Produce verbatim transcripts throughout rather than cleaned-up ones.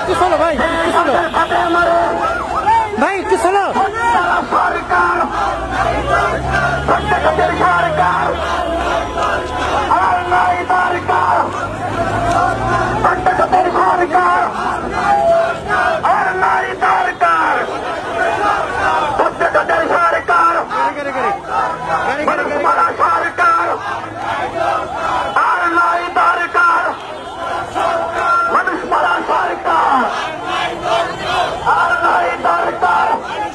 একটু চলো ভাই, একটু চলো ভাই, একটু চলো। সরকার প্রত্যেকের সরকার আর নাই দরকার, প্রত্যেকের সরকার আর নাই দরকার, প্রত্যেকের সরকার মানুষ মারা সরকার আর নাই দরকার, মানুষ মারা সরকার আর নাই দরকার।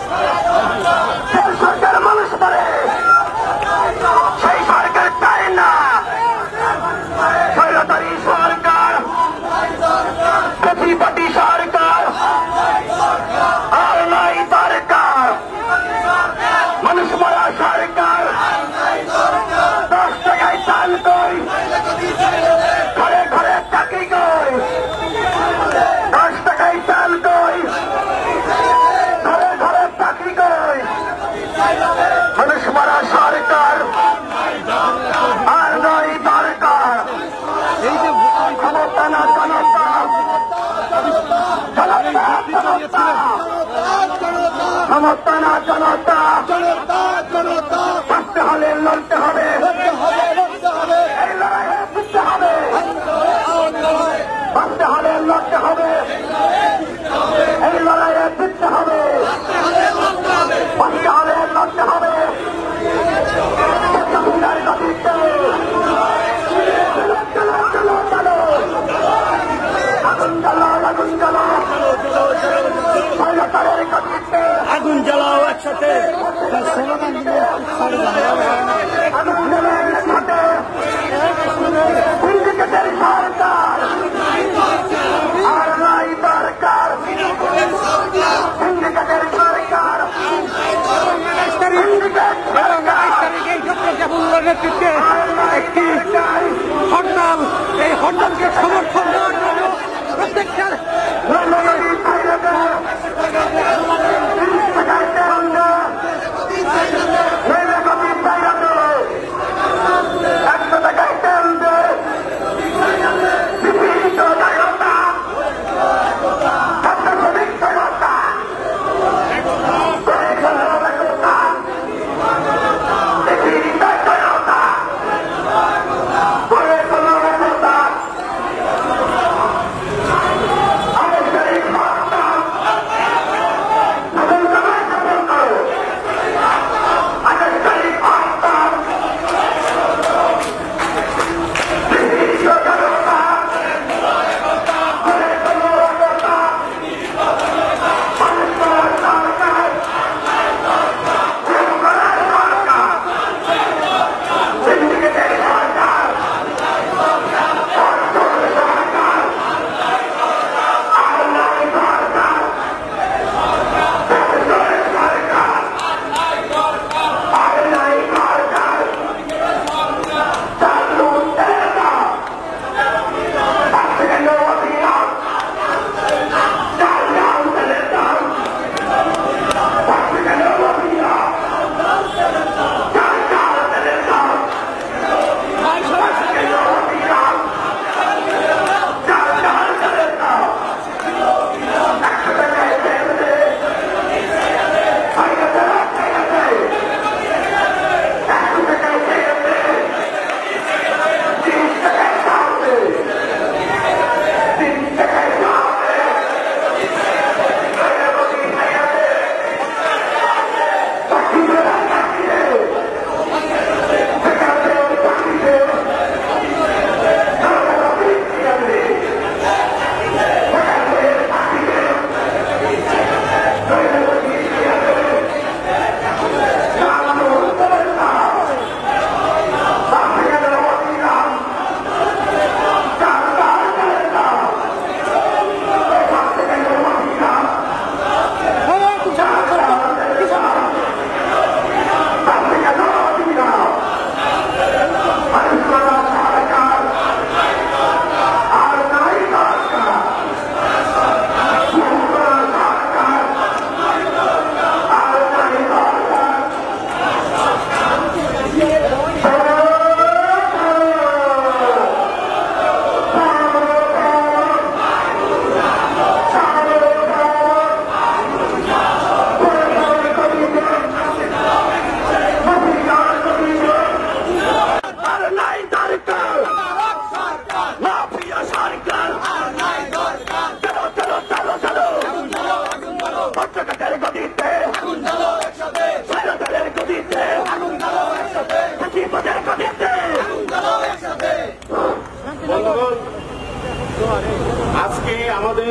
সরকার মানুষ মারে সেই সরকার চাই না, স্বৈরাচারী সরকার, প্রতিবাদী সরকার আর নাই দরকার, মানুষ মারা সরকার। দশ টাকায় চাল কই, ঘরে ঘরে চাকরি কই, দশ টাকায় চাল কই, ঘরে ঘরে চাকরি কই, মানুষ মারা সরকার আর নয় দরকার। ক্ষমতা না জনতা, জনতা জনতা, ক্ষমতা না জনতা, বাঁচতে হলে লড়তে হবে, এই লড়াইয়ে জিততে হবে, বাঁচতে হলে লড়তে হবে, এই লড়াইয়ে জিততে হবে, বাঁচতে হলে লড়তে হবে। আগুন জ্বালাও একসাথে, স্লোগান দিলে সিন্ডিকেটের সরকার আর নাই দরকার, সিন্ডিকেটের সরকার, নেতৃত্বে একটি হরতাল, এই হরতালকে সমর্থন দেওয়ার জন্য প্রত্যেকটা আমাদের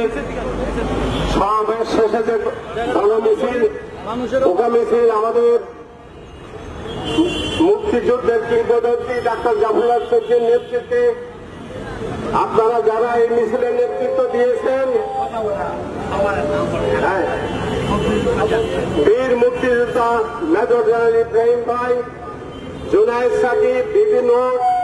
সমাবেশ শেষে যে গণমিছিল ওকা মিছিল আমাদের মুক্তিযুদ্ধের কিংবদন্তি ডাক্তার জাফর আলমগীরের নেতৃত্বে আপনারা যারা এই মিছিলের নেতৃত্ব দিয়েছেন, বীর মুক্তিযোদ্ধা মেজর জেনারেল ইব্রাহিম ভাই, জুনায়েদ সাকিব, বিভিন্ন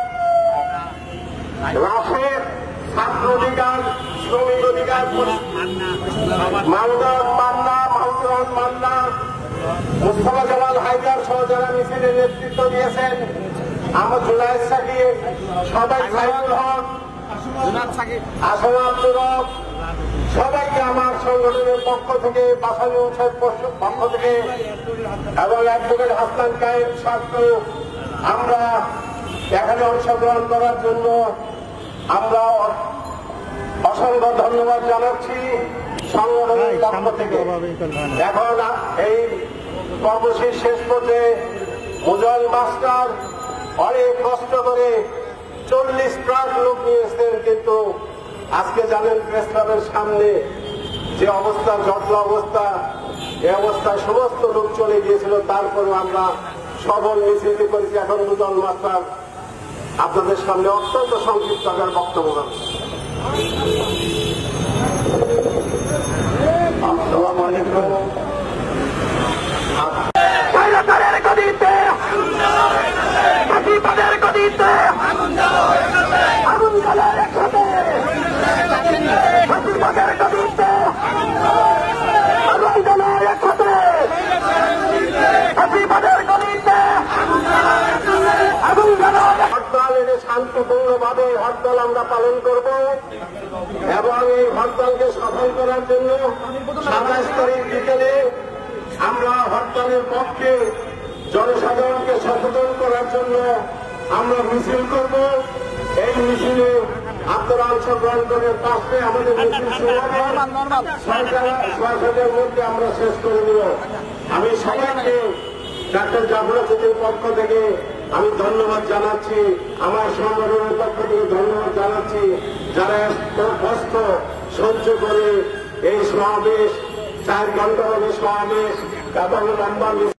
রাফের, ছাত্র অধিকার, শ্রমিক অধিকার, মালদা মান্না মাহমুদ মান্না, মুস্তফা জামাল হায়দার সহ যারা মিছিলের নেতৃত্ব দিয়েছেন, আমার জুনায়েদ সাকিব, সবাই সাইফুল হক, আসম আব্দুর রব, সবাইকে আমার সংগঠনের পক্ষ থেকে, বাসানি উৎসব পক্ষ থেকে এবং অ্যাডভোকেট হাসনান কায়েম ছাত্র, আমরা এখানে অংশগ্রহণ করার জন্য আমরা অসংখ্য ধন্যবাদ জানাচ্ছি সংগঠনের পক্ষ থেকে। এখন এই কর্মসূচির শেষ পর্যায়ে মুজাল মাস্টার অনেক কষ্ট করে চল্লিশ ট্রাক লোক নিয়েছেন, কিন্তু আজকে জানেন প্রেস ক্লাবের সামনে যে অবস্থা, জটলা অবস্থা, এই অবস্থায় সমস্ত লোক চলে গিয়েছিল। তারপরে আমরা সফল মিছিল করেছি। এখন মুজাল মাস্টার আপনাদের সামনে অত্যন্ত সংক্ষিপ্ত আকার বক্তব্য রাখবেন। আসসালামু আলাইকুম। স্বৈরাচারের গদিতে, ফাঁসিবাদের গদিতে আগুন জ্বালায় একসাথে, ফাঁসিবাদের গদিতে আগুন জ্বালায় একসাথে, ফাঁসিবাদের গদিতে আগুন জ্বালায়। হরতাল এনে শান্তিপূর্ণভাবে হরতাল আমরা পালন করব এবং এই হরতালকে সফল করার জন্য সাতাশ তারিখ বিকেলে আমরা হরতালের পক্ষে জনসাধারণকে সচেতন করার জন্য আমরা মিছিল করব। এই মিছিলে আপনারা অংশগ্রহণ করে পাশে আমাদের মিছিল ছয়টার মধ্যে আমরা শেষ করে দেব। আমি সবাইকে ডাক্তার জাফর আলমগীরের পক্ষ থেকে আমি ধন্যবাদ জানাচ্ছি, আমার সংগঠনের পক্ষ থেকে ধন্যবাদ জানাচ্ছি, যারা এত কষ্ট সহ্য করে এই সমাবেশ, চার ঘন্টা হবে সমাবেশ এবং লম্বা